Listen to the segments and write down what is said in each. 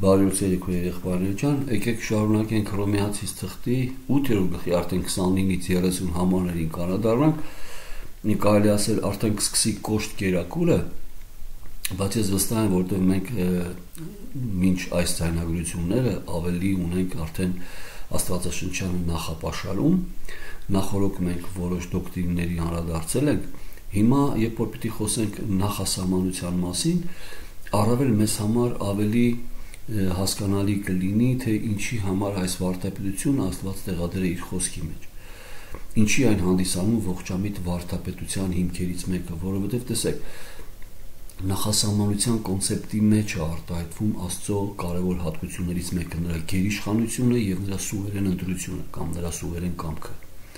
Բարի երեկո եղբայրներ ջան, եկեք շարունակենք Հռոմեացիս թղթի 8-րդ գլխի արդեն 29-ից 30 համարներին անդրադառնանք։ Կարելի ասել արդեն կսկսի կոշտ կերակուրը, բայց ես վստահ եմ, որտեղ մենք մինչ այս ձայնագրությունները ավելի ունենք արդեն Աստվածաշնչյան նախապաշարում, նախորդ մենք որոշ դոկտրինների անդրադարձել ենք, հիմա երբ որ պիտի խոսենք նախասահմանության մասին, առավել մեզ համար ավելի հասկանալի կլինի, թե ինչի համար այս վարդապետությունը Աստված տեղադրել է իր խոսքի մեջ։ Ինչի այն հանդիսանում ողջամիտ վարդապետության հիմքերից մեկը, որովհետև տեսեք, նախասահմանության կոնցեպտի մեջ է արտահայտվում Աստծո կարևոր հատկություններից մեկը նրա գերիշխանությունը եւ նրա սուվերեն ընտրությունը կամ նրա սուվերեն կամքը։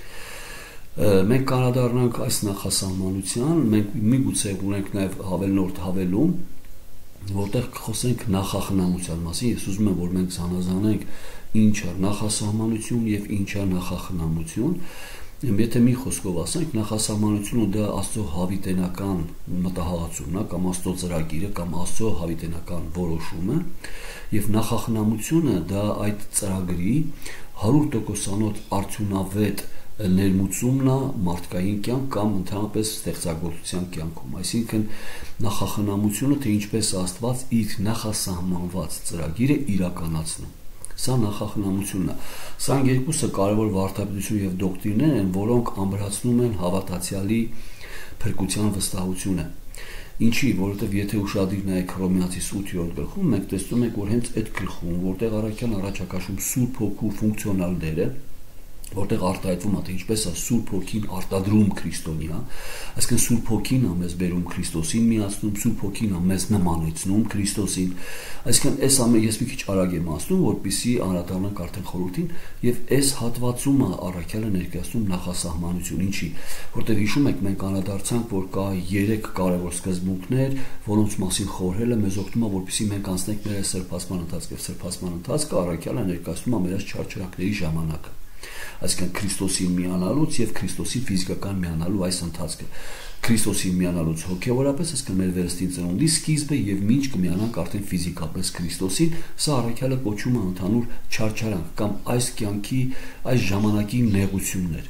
Մենք անդրադառնանք այս նախասահմանության, մենք միգուցե ունենք նաեւ հավելնորդ հավելում, որտեղ կխոսենք նախախնամության մասին։ Ես ուզում եմ, որ մենք զանազանենք ինչ է նախասահմանություն եւ ինչ է նախախնամություն։ Եթե մի խոսքով ասենք, նախասահմանությունը դա Աստծո հավիտենական մտահղացումն է կամ Աստծո ծրագիրը կամ Աստծո հավիտենական որոշումը, եւ նախախնամությունը դա այդ ծրագրի 100%-անոց արդյունավետ ներմուծումն է մարդկային կյանք կամ ընդհանրապես ստեղծագործության կյանքում։ Այսինքն նախախնամությունը, թե ինչպես Աստված իր նախասահմանված ծրագիրը իրականացնում։ Սա նախախնամությունն է։ Սա երկուսը կարևոր վարդապետություն եւ դոկտրիններ են, որոնք ամրացնում են հավատացյալի փրկության վստահությունը։ Ինչի, որովհետեւ եթե ուշադիր նայեք Հռոմեացիս 8-րդ գլխում, մենք տեսնում ենք, որ հենց այդ գլխում, որտեղ առաքյալ առաջակաշում Սուրբ Հոգու ֆունկցիոնալ դերը, որտեղ արտահայտվում է, թե ինչպես է Սուրբ Հոգին արտադրում քրիստոնյա, այսինքն Սուրբ Հոգին է մեզ բերում Քրիստոսին միացնում, Սուրբ Հոգին է մեզ նմանեցնում Քրիստոսին, այսինքն այս ամենը ես մի քիչ արագ եմ ասում, որպեսզի անդրադառնանք արդեն խորհրդին, եւ այս հատվածում է առաքյալը ներկայացնում նախասահմանություն, ինչի, որտեղ հիշում եք, մենք անդրադարձանք, որ կա 3 կարևոր սկզբունքներ, որոնց մասին խորհելը մեզ օգնում է, որպեսզի մենք անցնենք մեր սրբացման ընթացքը, եւ սրբացման ընթացքը առաքյալը ներկայացնում է մեր այս չարչարանքների ժամանակը։ Այսինքն Քրիստոսին միանալուց եւ Քրիստոսի ֆիզիկական միանալու այս ընթացքը։ Քրիստոսին միանալուց հոգեորապես, այսինքն մեր վերստին ծնունդի սկիզբը եւ մինչ կմիանանք արդեն ֆիզիկապես Քրիստոսին, սա առաքյալը կոչում է ընդհանուր չարչարանք կամ այս կյանքի, այս ժամանակի նեղություններ։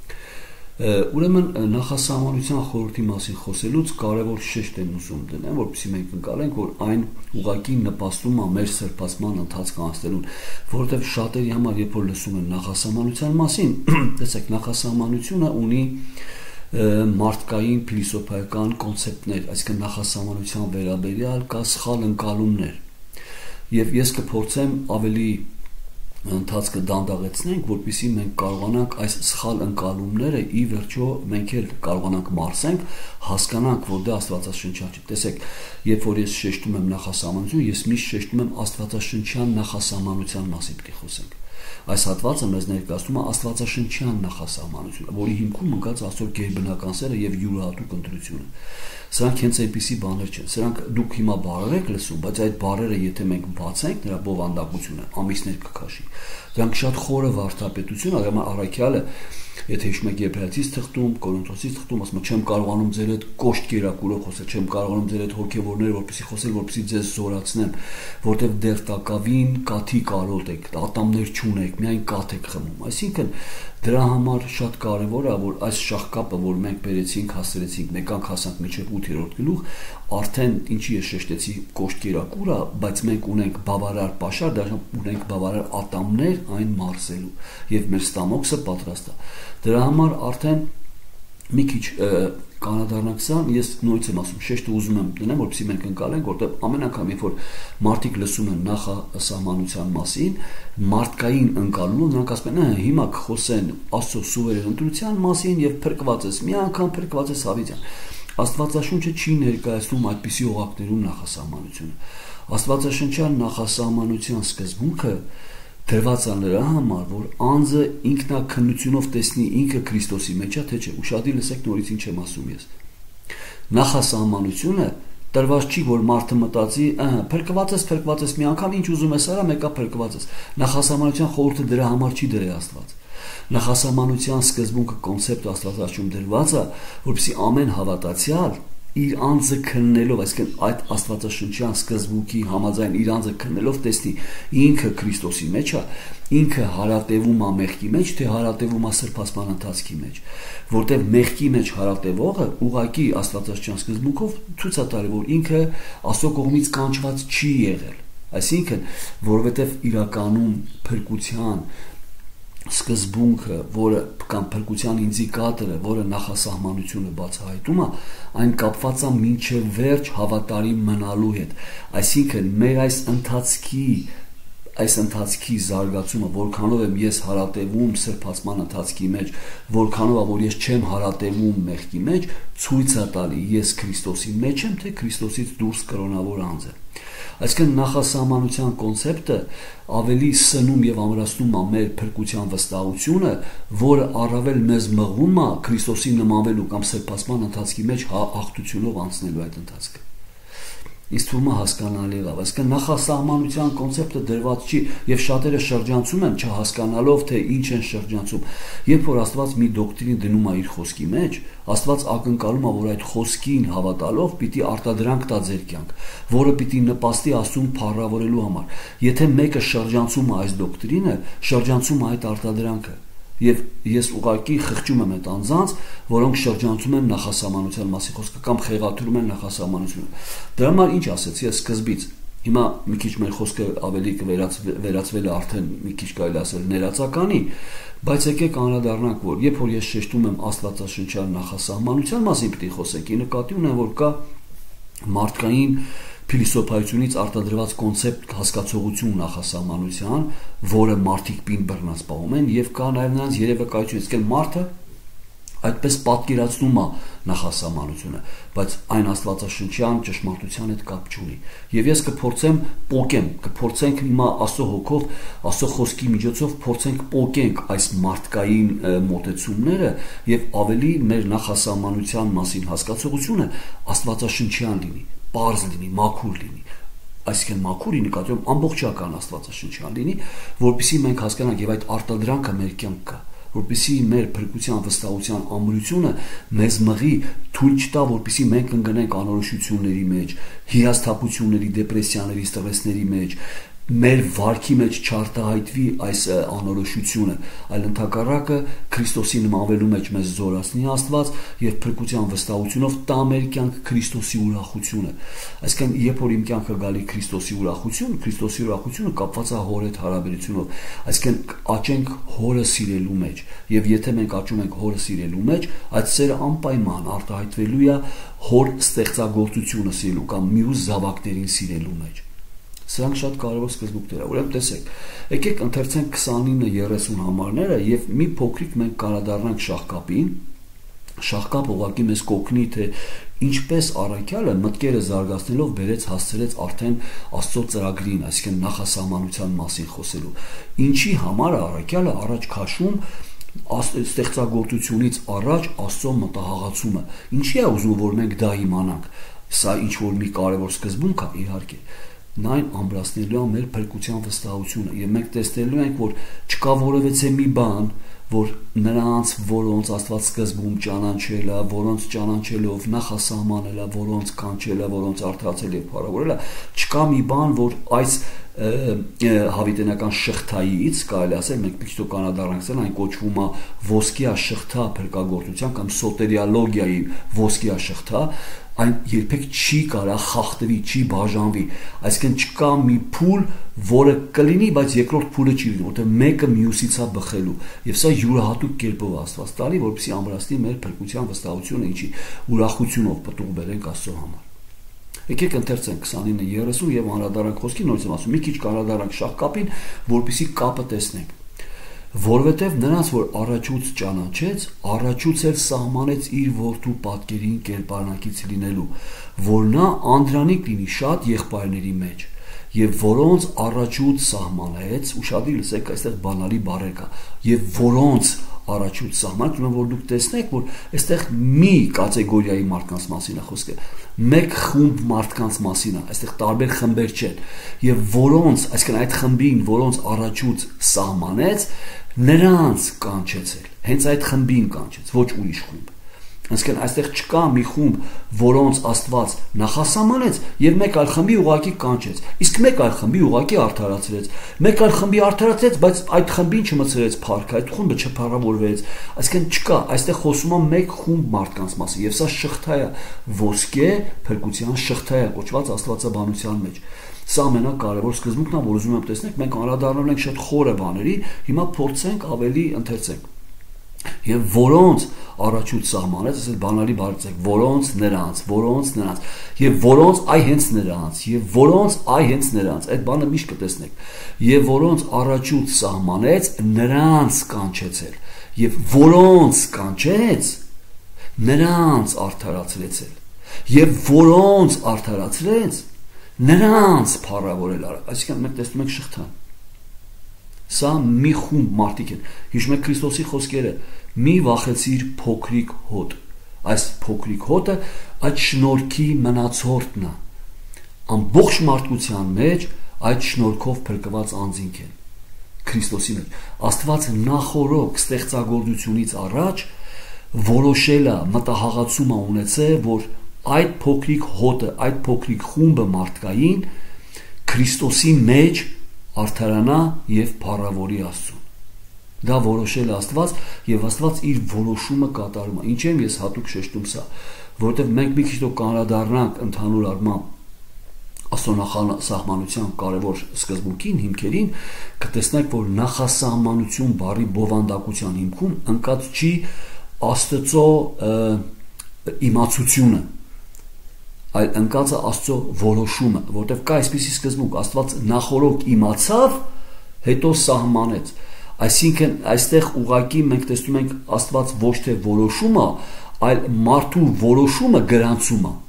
Ուրեմն նախասահմանության խորհրդի մասին խոսելուց կարևոր շեշտ եմ ուզում դնեմ, որպեսզի մենք ընկալենք, որ այն ուղղակի նպաստում է մեր սրբացման ընթացքը անցնելուն, որովհետև շատերի համար, երբ որ լսում են նախասահմանության մասին, տեսեք, նախասահմանությունը ունի մարդկային փիլիսոփայական կոնցեպտներ, այսինքն նախասահմանության վերաբերյալ կա սխալ ընկալումներ։ Եվ ես կփորձեմ ավելի ընթացքը դանդաղեցնենք, որպեսզի մենք կարողանանք այս սխալ ընկալումները ի վերջո մենք էլ կարողանանք մարսենք, հասկանանք, որ դա աստվածաշնչյան չի։ Տեսեք, երբ որ ես շեշտում եմ նախասահմանություն, ես միշտ շեշտում եմ աստվածաշնչյան նախասահմանության մասին պիտի խոսենք։ Այս հատվածը մեզ ներկայացնում է աստվածաշնչյան նախասահմանությունը, որի հիմքում ընկած Աստծո գերբնական սերը եւ յուրահատուկ ընտրությունը։ Սրանք հենց այնպիսի բաներ չեն։ Սրանք դուք հիմա բառեր եք լսում, բայց այդ բառերը եթե մենք բացենք, նրա բովանդակությունը ամիսներ կքաշի։ Դրանք շատ խորը վարդապետություն, ուրեմն առաքյալը, եթե հիշում եք Եբրայեցիս թղթում, Կորինթոսից թղթում, ասում եմ, չեմ կարողանում ձեր հետ կոշտ կերակուրով խոսել, չեմ կարողանում ձեր հետ հոգևորներ, որպեսզի խոսել, որպեսզի ձեզ զորացնեմ, որտեղ դեռ տակավին կաթի կարոտ եք, ատամներ չունեք, միայն կաթ եք խմում։ Այսինքն դրա համար շատ կարևոր է, որ այս շաղկապը, որ մենք բերեցինք, հասցրեցինք, մեկ անգամ հասանք մինչև 8-րդ գլուխ, արդեն ինչի ես շեշտեցի կոշտ կերակուր է, բայց մենք ունենք բավարար պաշար, դաժան ունենք բավարար ատամներ այն մարսելու, եւ մեր ստամոքսը պատրաստ է։ Դրա համար արդեն մի քիչ կանադառնանք սա, ես նույնից եմ ասում, շեշտը ուզում եմ դնեմ, որպեսզի մենք ընկալենք, որտեղ ամեն անգամ, երբ որ մարդիկ լսում են նախասահմանության մասին, մարդկային ընկալումը, նրանք ասում են, հիմա կխոսեն Աստծո սուվերեն ընտրության մասին եւ փրկված ես, մի անգամ փրկված ես հավիտյան։ Աստվածաշունչը չի ներկայացնում այդպիսի օղակներում նախասահմանությունը։ Աստվածաշնչյան նախասահմանության սկզբունքը դրված է նրա համար, որ անձը ինքնակնությունով տեսնի ինքը Քրիստոսի մեջ է, թե չէ։ Ուշադիր լսեք նորից ինչ եմ ասում ես։ Նախասահմանությունը տրված չի, որ մարդը մտածի, փրկված ես մի անգամ ինչ ուզում ես արա, մեկա փրկված ես։ Նախասահմանության խորհուրդը դրա համար չի դրել Աստված։ Նախասահմանության սկզբունքը կոնցեպտը Աստվածաշունչում դրված է, որպեսզի ամեն հավատացյալ իր անձը քննելով, այսինքն այդ աստվածաշնչյան սկզբունքի համաձայն իր անձը քննելով տեսնի ինքը Քրիստոսի մեջ է, ինքը հարատևում է մեղքի մեջ, թե հարատևում է սրբացման ընթացքի մեջ, որտեղ մեղքի մեջ հարատևողը ուղղակի աստվածաշնչյան սկզբունքով ցույց է տալի, որ ինքը Աստծո կողմից կանչված չի եղել, այսինքն որովհետև իրականում փրկության սկզբունքը, որը կամ փրկության ինդիկատորը, որը նախասահմանությունը բացահայտում է, այն կապված է մինչև վերջ հավատարիմ մնալու հետ, այսինքն մեր այս ընթացքի զարգացումը, որքանով եմ ես հարատևում սրբացման ընթացքի մեջ, որքանով է որ ես չեմ հարատևում մեղքի մեջ, ցույց է տալի ես Քրիստոսի մեջ եմ, թե Քրիստոսից դուրս կրոնավոր անձ եմ։ Այսինքն նախասահմանության կոնցեպտը ավելի սնում եւ ամրացնում է մեր փրկության վստահությունը, որը առավել մեզ մղում է Քրիստոսի նմանվելու կամ սրբացման ընթացքի մեջ հաղթությունով անցնելու այդ ընթացքը։ Ինձ թվում է հասկանալի է, այսինքն նախասահմանության կոնցեպտը դրված չի եւ շատերը շրջանցում են չհասկանալով թե ինչ են շրջանցում։ Երբ որ Աստված մի դոկտրին դնում է իր խոսքի մեջ, Աստված ակնկալում է, որ այդ խոսքին հավատալով պիտի արտադրանք տա ձեր կյանք, որը պիտի նպաստի Աստծուն փառավորելու համար։ Եթե մեկը շրջանցում է այս դոկտրինը, շրջանցում է այդ արտադրանքը։ Եվ ես ուղղակի խղճում եմ այդ անձանց, որոնք շրջանցում են նախասահմանության մասին խոսքը կամ խեղաթյուրում են նախասահմանությունը։ Դրա համար ինչ ասեցի ես սկզբից։ Հիմա մի քիչ մեր խոսքը ավելի վերածվել է արդեն մի քիչ կարելի ասել ներածականի, բայց եկեք անդրադառնանք, որ երբ որ ես շեշտում եմ աստվածաշնչյան նախասահմանության մասին պիտի խոսենք, ի նկատի ունեմ, որ կա մարդկային փիլիսոփայությունից արտադրված կոնցեպտ հասկացողություն նախասահմանության, որը մարդիկ պին բռնած պահում են, եւ կա նաեւ նրանց երևակայություն, իսկ մարդը այդպես պատկերացնում է նախասահմանությունը, բայց այն աստվածաշնչյան ճշմարտության հետ կապ չունի։ Եվ ես կփորձենք հիմա Աստծո հոգով, Աստծո խոսքի միջոցով փորձենք պոկենք այս մարդկային մոտեցումները եւ ավելի մեր նախասահմանության մասին հասկացողությունը աստվածաշնչյան լինի, պարզ լինի, մաքուր լինի։ Այսինքն մաքուրի նկատի ամբողջական աստվածաշնչյան լինի, որպեսզի մենք հասկանանք եւ այդ արտադրանքը մեր կյանք կա, որպեսզի մեր փրկության վստահության ամրությունը մեզ մղի թույլ չտա, որպեսզի մենք ընկնենք անորոշությունների մեջ, հիասթափությունների, դեպրեսիաների, ստրեսների մեջ, մեր վարքի մեջ չարտահայտվի այս անորոշությունը, այլ ընդհակառակը Քրիստոսի նմանվելու մեջ մեզ զորացնի Աստված եւ փրկության վստահությունով տա մեր կյանք Քրիստոսի ուրախությունը։ Այսինքն երբ որ իմ կյանքը գալի Քրիստոսի ուրախությունը կապված է հոր հետ հարաբերությունով, այսինքն աճենք հորը սիրելու մեջ, եւ եթե մենք աճում ենք հորը սիրելու մեջ, այդ սերը անպայման արտահայտվելու է հոր ստեղծագործությունը սիրելու կամ մյուս զավակներին սիրելու մեջ։ Սրանք շատ կարևոր սկզբունքներ են։ Ուրեմն տեսեք, եկեք ընթերցենք 29:30 համարները եւ մի փոքրիկ մենք կանդրադառնանք շահկապին։ Շահկապ ուղղակի մեզ կօգնի, թե ինչպես առաքյալը մտքերը զարգացնելով բերեց հասցրեց արդեն Աստծո ծրագրին, այսինքն նախասահմանության մասին խոսելու։ Ինչի համար է առաքյալը առաջ քաշում ստեղծագործությունից առաջ Աստծո մտահղացումը։ Ինչի է ուզում, որ մենք դա իմանանք։ Սա ինչ որ մի կարևոր սկզբունք է, իհարկե։ Նայն ամրացնելու է մեր փրկության վստահությունը եւ մենք տեսնելու ենք, որ չկա որևէ մի բան, որ նրանց, որոնց Աստված սկզբում ճանաչել է, որոնց ճանաչելով նախասահմանել է, որոնց կանչել է, որոնց արդարացել եւ փառավորել է, չկա մի բան, որ այս հավիտենական շղթայից կարելի ասել, մենք մի քիչ կանադառնանք, այն կոչվում է ոսկիա շղթա փրկagorցության կամ սոտերիալոգիայի ոսկիա շղթա, այն երբեք չի կարա խախտվի, չի բաժանվի, այսինքն չկա մի փուլ, որը կլինի, բայց երկրորդ փուլը չի լինի, որտեղ մեկը մյուսից է բխելու, եւ սա յուրահատուկ կերպով Աստված տալի, որպեսզի ամրացնի մեր փրկության վստահությունը, ինչի ուրախությունով պտուղ բերենք Աստծո համար։ Եկեք ընթերցենք 29:30 եւ անդրադառնանք խոսքի, նորից եմ ասում, մի քիչ կանադառնանք շահկապին, որպեսզի կապը տեսնենք։ Որովհետև նրանց, որ առաջուց ճանաչեց, առաջուց էլ սահմանեց իր որդու պատկերին կերպարնակից լինելու, որ նա անդրանիկ լինի շատ եղբայրների մեջ, եւ որոնց առաջուց սահմանեց, ուշադիր լսեք, այստեղ բանալի բառեր կա, եւ որոնց առաջուց սահմանեց, ուրեմն որ դուք տեսնեք, որ այստեղ մի կատեգորիայի մարդկանց մասին է խոսքը, մեկ խումբ մարդկանց մասին է, այստեղ տարբեր խմբեր չեն, եւ որոնց, այսինքն այդ խմբին, որոնց առաջուց սահմանեց, նրանց կանչեցել, հենց այդ խմբին կանչեց, ոչ ուրիշ խումբ։ Այսինքն այստեղ չկա մի խումբ, որոնց Աստված նախասահմանեց եւ մեկ այլ խմբի ուղակի կանչեց։ Իսկ մեկ այլ խմբի ուղակի արդարացրեց։ Մեկ այլ խմբի արդարացրեց, բայց այդ խմբին չմցրեց փառքը, այդ խումբը չփառավորվեց։ Այսինքն չկա, այստեղ խոսում է մեկ խումբ մարդկանց մասին եւ սա շղթա է, ոսկե փրկության շղթա է կոչված աստվածաբանության մեջ։ Սա ամենակարևոր սկզբունքն է, որ ուզում եմ տեսնենք, մենք անդրադառնում ենք շատ խորը բաների, հիմա փորձենք ավելի ընթերցենք։ Եվ որոնց առաջուց սահմանեց, ասել բանալի բարձեք, որոնց նրանց, եւ որոնց այ հենց նրանց, եւ որոնց այ հենց նրանց, այդ բանը միշտ կտեսնեք, եւ որոնց առաջուց սահմանեց, նրանց կանչեցել, եւ որոնց կանչեց, նրանց արդարացրեցել, եւ որոնց արդարացրեց, նրանց փառավորել արավ, այսինքն մենք տեսնում ենք շղթան։ Սա մի խումբ մարդիկ են։ Հիշում եք Քրիստոսի խոսքերը. մի վախեցիր փոքրիկ հոտ։ Այս փոքրիկ հոտը այդ շնորհքի մնացորդն է։ Ամբողջ մարդկության մեջ այդ շնորհքով փրկված անձինք են։ Քրիստոսի մեջ Աստված նախորոք ստեղծագործությունից առաջ որոշել է, մտահղացում է ունեցել, որ այդ փոքրիկ հոտը, այդ փոքրիկ խումբը մարդկային Քրիստոսի մեջ արդարանա եւ փառավորի Աստծուն։ Դա որոշել է Աստված եւ Աստված իր որոշումը կատարում է։ Ինչ եմ ես հատուկ շեշտում սա, որովհետեւ մենք մի քիչ դու կանրադառնանք ընդհանուր առմամբ աստոնախասահմանության կարևոր սկզբունքին, հիմքերին, կտեսնենք, որ նախասահմանություն բառի բովանդակության հիմքում ընկած չի Աստծո իմացությունը, այլ ընկած է Աստծո որոշումը, որտեղ կա այսպիսի սկզբունք, Աստված նախորոք իմացավ, հետո սահմանեց։ Այսինքն այստեղ ուղղակի մենք տեսնում ենք Աստված ոչ թե որոշում է, այլ մարդու որոշումը գրանցում է։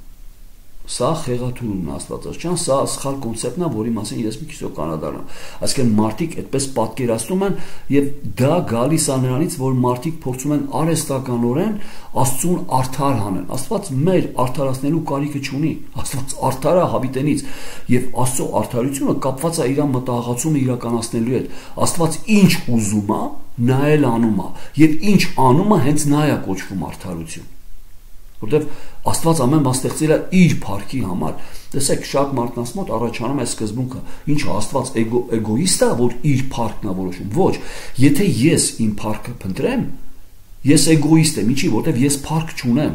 Սա խեղաթյուրումն է աստվածաշրջան, սա սխալ կոնցեպտն է, որի մասին ես մի քիչ կանրադառնամ։ Այսինքն մարդիկ այդպես պատկերացնում են եւ դա գալիս է նրանից, որ մարդիկ փորձում են արհեստականորեն Աստծուն արդար հանեն։ Աստված մեր արդարացնելու կարիքը չունի։ Աստված արդար է հավիտենից եւ Աստծո արդարությունը կապված է իր մտահղացումը իրականացնելու հետ։ Աստված ինչ ուզում է, նա էլ անում է եւ ինչ անում է, հենց նա է կոչվում արդարություն։ Որտեվ Աստված ամեն բան ստեղծել է իր փառքի համար։ Տեսեք, շատ մարդկանց մոտ առաջանում է սկզբունքը, ինչ Աստված էգոիստ է, որ իր փառքն է որոշում։ Ոչ, եթե ես իմ փառքը փնտրեմ, ես էգոիստ եմ, ինչի, որտեվ ես փառք չունեմ։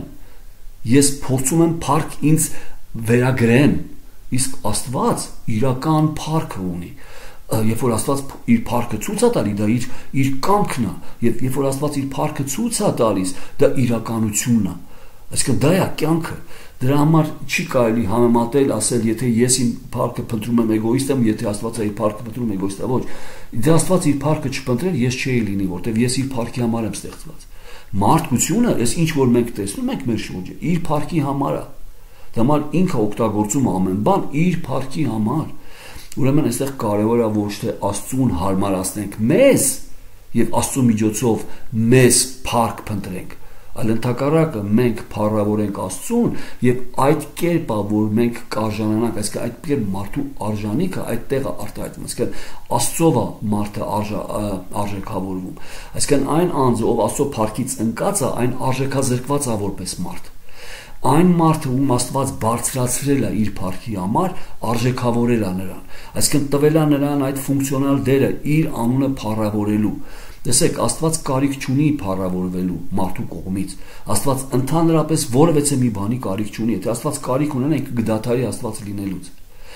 Ես փորձում եմ փառք ինձ վերագրեն, իսկ Աստված իրական փառքը ունի։ Երբ որ Աստված իր փառքը ցույց է տալիս, դա իր կամքն է, եւ երբ որ Աստված իր փառքը ցույց է տալիս, դա իրականությունն է։ Այսինքն դա է կյանքը։ Դրա համար չի կարելի համեմատել, ասել, եթե ես իմ փառքը փնտրում եմ էգոիստ եմ, եթե Աստված իր փառքը փնտրում էգոիստ է, ոչ։ Դե Աստված իր փառքը չփնտրել, ես չէի լինի, որտեվ ես իր փառքի համար եմ ստեղծված։ Մարդկությունը, այս ինչ որ մենք տեսնում ենք մեր շուրջը, իր փառքի համար է։ Դա համար ինքը օգտագործում ամեն բան իր փառքի համար։ Ուրեմն այստեղ կարևոր է ոչ թե Աստծուն հարմարացնենք մեզ եւ Աստծո միջոցով մեզ փառք փնտրենք, այլ ընդհակառակը մենք փառավորենք Աստծուն եւ այդ կերպը, որ մենք կարժանանանք, այսինքն այդ կերպ մարդու արժանիքը այդտեղ է արտահայտվում, այսինքն Աստծով է մարդը արժեքավորվում, այսինքն այն անձը, ով Աստծո փառքից ընկած է, այն արժեքազրկված է որպես մարդ։ Այն մարդը, ում Աստված բարձրացրել է իր փառքի համար, արժեքավորել է նրան, այսինքն տվել է նրան այդ ֆունկցիոնալ դերը իր անունը փառավորելու։ Տեսեք, Աստված կարիք չունի փառավորվելու մարդու կողմից։ Աստված ընդհանրապես որևէ մի բանի կարիք չունի, եթե Աստված կարիք ունենա, ինքը կդադարի Աստված լինելուց։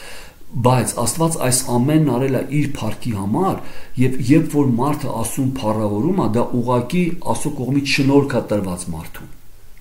Բայց Աստված այս ամենն արել է իր փառքի համար, եւ երբ որ մարդը Աստծուն փառավորում է, դա ուղղակի Աստծո կողմից շնորհք է տրված մարդուն։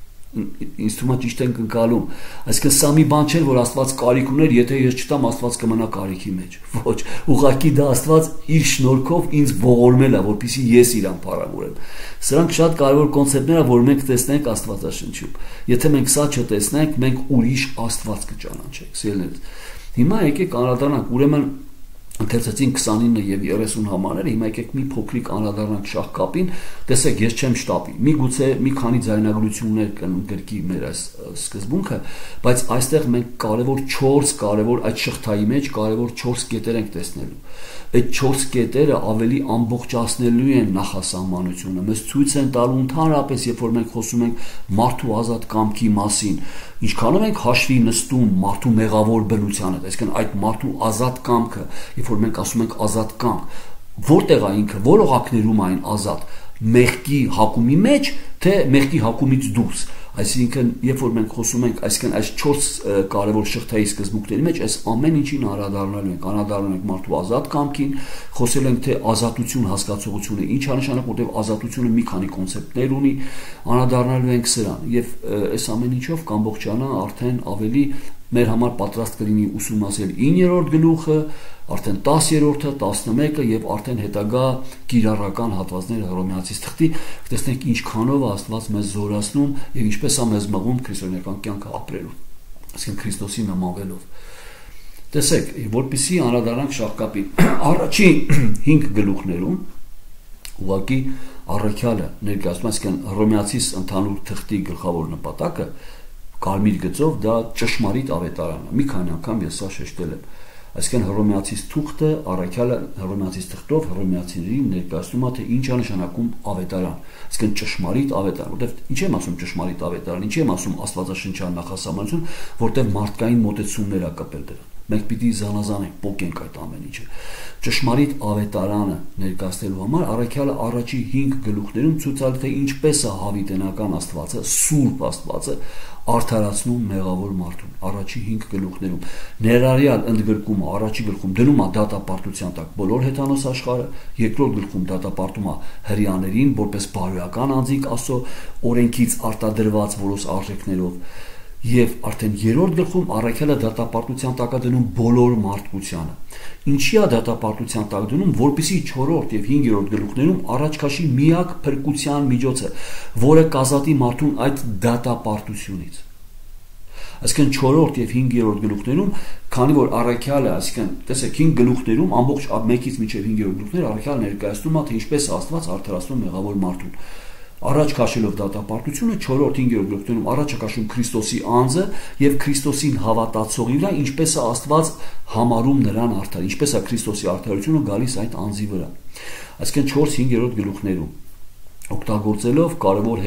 Ինձ թվում է ճիշտ ենք ընկալում, այսինքն սա մի բան չէ, որ Աստված կարիք ուներ, եթե ես չտամ, Աստված կմնա կարիքի մեջ։ Ոչ, ուղղակի դա Աստված իր շնորհքով ինձ ողորմել է, որպեսզի ես իրան փառավորեմ։ Սրանք շատ կարևոր կոնցեպտներ են, որ մենք տեսնենք Աստվածաշնչում։ Եթե մենք սա չտեսնենք, մենք ուրիշ Աստված կճանաչենք, սիրելիներ։ Հիմա եկեք անդրադառնանք, ուրեմն ընթերցեցին 29 եւ 30 համարները, հիմա եկեք մի փոքրիկ անդրադառնանք շահկապին, տեսեք, ես չեմ շտապի, միգուցե մի քանի ձայնագրություններ կան գրքի մեր այս սկզբունքը, բայց այստեղ մենք կարևոր 4 կարևոր այդ շղթայի մեջ կարևոր 4 կետեր ենք տեսնելու։ Այդ 4 կետերը ավելի ամբողջացնելու են նախասահմանությունը, մեզ ցույց են տալու ընդհանրապես, երբ որ մենք խոսում ենք մարդու ազատ կամքի մասին, ինչքանով ենք հաշվի նստում մարդու մեղավոր բնությանը, այսինքն այդ մարդու ազատ կամքը, երբ որ մենք ասում ենք ազատ կամք, որտեղ է ինքը, որ օղակներում այն ազատ, մեղքի հակումի մեջ, թե մեղքի հակումից դուրս, այսինքն երբ որ մենք խոսում ենք, այսինքն այս 4 կարևոր շղթայի սկզբունքների մեջ, այս ամեն ինչին անդրադառնալու ենք մարդու ազատ կամքին, խոսել ենք թե ազատություն հասկացողությունը ինչ է նշանակում, որտեղ ազատությունը մի քանի կոնցեպտներ ունի, անդրադառնալու ենք սրան, եւ այս ամեն ինչով կամբողջանա արդեն ավելի մեր համար պատրաստ կլինի ուսումնասիրել 9-րդ գլուխը, արդեն 10-րդը, 11-ը եւ արդեն հետագա կիրառական հատվածները Հռոմեացիս թղթի, տեսնենք ինչքանով Աստված մեզ զորացնում եւ ինչպես է մեզ մղում քրիստոնեական կյանքը ապրելու, այսինքն Քրիստոսի նմանվելով։ Տեսեք, որպեսզի անդրադառնանք շահկապին, առաջին 5 գլուխներում ուղղակի առաքյալը ներկայացնում, այսինքն Հռոմեացիս ընդհանուր թղթի գլխավոր նպատակը կարմիր գծով դա ճշմարիտ ավետարանն է։ Մի քանի անգամ ես սա շեշտել եմ։ Այսինքն Հռոմեացիս թուղթը առաքյալը Հռոմեացիս թղթով հռոմեացիներին ներկայացնում է թե ինչ է նշանակում ավետարան։ Այսինքն ճշմարիտ ավետարան, որտեղ ինչ եմ ասում ճշմարիտ ավետարան, ինչ եմ ասում աստվածաշնչյան նախասահմանություն, որտեղ մարդկային մոտեցումներ է կապել դրան։ Մենք պիտի զանազանենք, փոխենք այդ ամեն ինչը։ Ճշմարիտ ավետարանը ներկայացնելու համար առաքյալը առաջի 5 գլուխներում ցույց տալու թե ինչպես է հավիտենական Աստվածը, Սուրբ Աստվածը արդարացնում մեղավոր մարդուն։ Առաջի 5 գլուխներում ներառյալ ընդգրկումը առաջի գլխում դնում է դատապարտության տակ բոլոր հեթանոս աշխարհը, երկրորդ գլխում դատապարտում է հրեաներին որպես բարոյական անձիկ Աստծո օրենքից արտադրված որոշ արժեքներով։ Եվ արդեն երրորդ գլխում առաքյալը դատապարտության տակ է դնում բոլոր մարդկությանը։ Ինչի է դատապարտության տակ դնում, որպեսզի 4-րդ եւ 5-րդ գլուխներում առաջ քաշի միակ փրկության միջոցը, որը կազատի մարդուն այդ դատապարտությունից։ Այսինքն 4-րդ եւ 5-րդ գլուխներում, քանի որ առաքյալը, այսինքն տեսեք 5 գլուխներում ամբողջ 1-ից մինչեւ 5-րդ գլուխները առաքյալը ներկայացնում է թե ինչպես Աստված արդարացնում մեղավոր մարդուն։ Առաջ քաշելով դատապարտությունը 4-րդ 5-րդ գլուխներում առաջ է քաշում Քրիստոսի անձը եւ Քրիստոսին հավատացողի վրա, ինչպես է Աստված համարում նրան արդար, ինչպես է Քրիստոսի արդարությունը գալիս այդ անձի վրա։ Այսինքն 4-5-րդ գլուխներում օգտագործելով կարևոր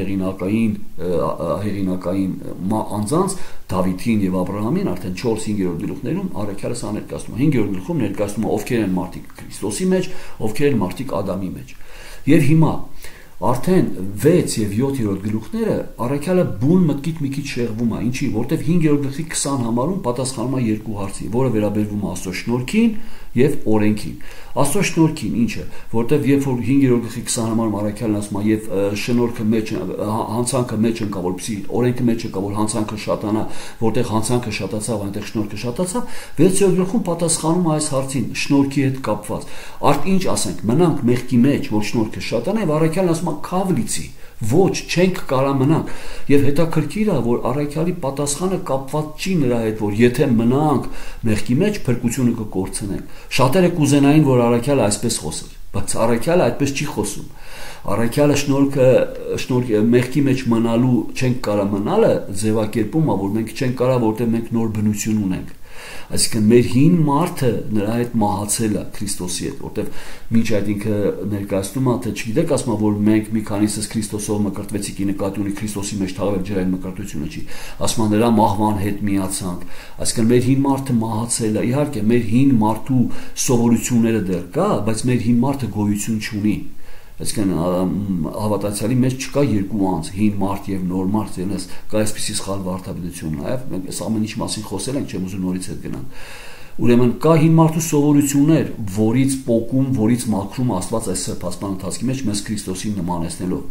հեղինակային անձանց Դավիթին եւ Աբրահամին արդեն 4-5-րդ գլուխներում առաքյալը սա ներկայացնում է։ 5-րդ գլխում ներկայացնում է ովքեր են մարդիկ Քրիստոսի մեջ, ովքեր են մարդիկ Ադամի մեջ։ Եվ հիմա արդեն 6 եւ 7-րդ գլուխները առաքյալը բուն մտքից մի քիչ շեղվում է, ինչի, որտեվ 5-րդ գլխի 20 համարում պատասխանում է երկու հարցի, որը վերաբերվում է Աստծո շնորհքին եւ օրենքին։ Աստծո շնորհքին ինչը, որտեվ երբ որ 5-րդ գլխի 20 համարում առաքյալն ասում է եւ շնորհքը մեջ հանցանքը մեջ ընկա, որպեսզի օրենքը մեջ ընկա, որ հանցանքը շատանա, որտեղ հանցանքը շատացավ, այնտեղ շնորհքը շատացավ, 6-րդ գլխում պատասխանում է այս հարցին շնորհքի հետ կապված։ Արդ ինչ ասենք, մնանք մեղքի մեջ, որ շնորհքը շատանա, եւ առաքյալն ասում է քավլիցի, ոչ, չենք կարա մնանք։ Եվ հետաքրքիր է, որ առաքյալի պատասխանը կապված չի նրա հետ, որ եթե մնանք մեղքի մեջ, փրկությունը կկորցնենք։ Շատերը կուզենային, որ առաքյալը այսպես խոսեր, բայց առաքյալը այդպես չի խոսում։ Առաքյալը շնորհքի մեղքի մեջ մնալու չենք կարա մնալը ձևակերպում է, որ մենք չենք կարա, որտեղ մենք նոր բնություն ունենք։ Այսինքն մեր հին մարդը նրա հետ մահացել է Քրիստոսի հետ, որտեղ մինչ այդ ինքը ներկայացնում է, թե չգիտեք, ասում է, որ մենք մի քանիսս Քրիստոսով մկրտվեցինք, ի նկատի ունի Քրիստոսի մեջ թաղվել ջրային մկրտությունը չի, ասում է նրա մահվան հետ միացանք։ Այսինքն մեր հին մարդը մահացել է, իհարկե մեր հին մարդու սովորությունները դեռ կա, բայց մեր հին մարդը գոյություն չունի։ Այսինքն հավատացյալի մեջ չկա երկու անձ, հին մարդ եւ նոր մարդ, ելնես կա այսպիսի սխալ վարդապետություն, նաեւ մենք այս ամեն ինչ մասին խոսել ենք, չեմ ուզում նորից հետ գնալ։ Ուրեմն կա հին մարդու սովորություններ, որից պոկում, որից մաքրում Աստված այս սրբացման ընթացքի մեջ մեզ Քրիստոսին նմանեցնելով։